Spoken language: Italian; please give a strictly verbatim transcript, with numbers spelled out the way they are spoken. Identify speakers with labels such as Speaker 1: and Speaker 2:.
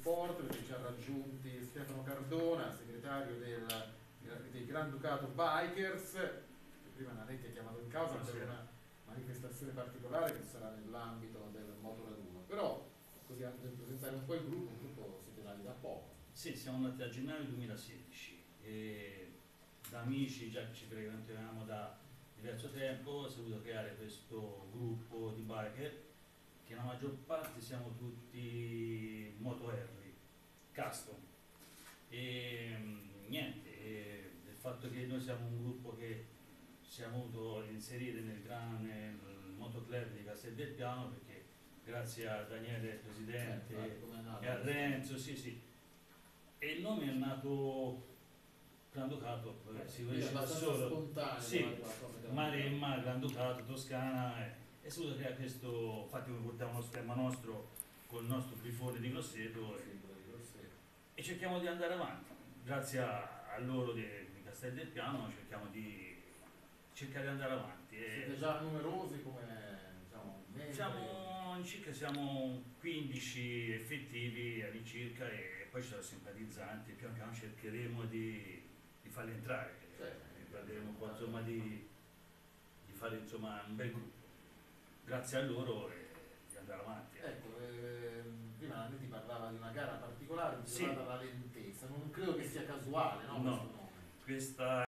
Speaker 1: supporto, perché ci ha raggiunti Stefano Cardona, segretario del, del Granducato Bikers, che prima Nanetti ha chiamato in causa per una manifestazione particolare che sarà nell'ambito del motoraduno. Però, così anche per presentare un po' il gruppo, il gruppo siete nati da poco.
Speaker 2: Sì, siamo nati a gennaio duemilasedici e da amici già che ci frequentiamo da diverso tempo si è voluto creare questo gruppo di biker che la maggior parte siamo tutti moto Harley, custom. E niente, e il fatto che noi siamo un gruppo che siamo voluto inserire nel, gran, nel motoclub di Castel del Piano, perché grazie a Daniele presidente
Speaker 1: Eh,
Speaker 2: e a Renzo, sì sì, e il nome è nato Granducato,
Speaker 1: eh,
Speaker 2: si conosce da
Speaker 1: solo,
Speaker 2: spontaneo, sì, Maremma, Granducato, Toscana, eh, e si vuole creare questo, infatti noi portiamo uno stemma nostro con il nostro bifone di Grosseto e, e cerchiamo di andare avanti, grazie a, a loro di, di Castel del Piano cerchiamo di cercare di andare avanti.
Speaker 1: Siete già numerosi come, diciamo, membri?
Speaker 2: Siamo in circa siamo quindici effettivi all'incirca e poi ci sono simpatizzanti, piano piano cercheremo di, di farli entrare, cercheremo un po' insomma di, di fare insomma un bel gruppo, grazie a loro e di andare avanti.
Speaker 1: Ecco, ehm, prima Nanetti parlava di una gara particolare intitolata
Speaker 2: Sì.
Speaker 1: La Lentesa, non credo che sia casuale, no?
Speaker 2: No, questa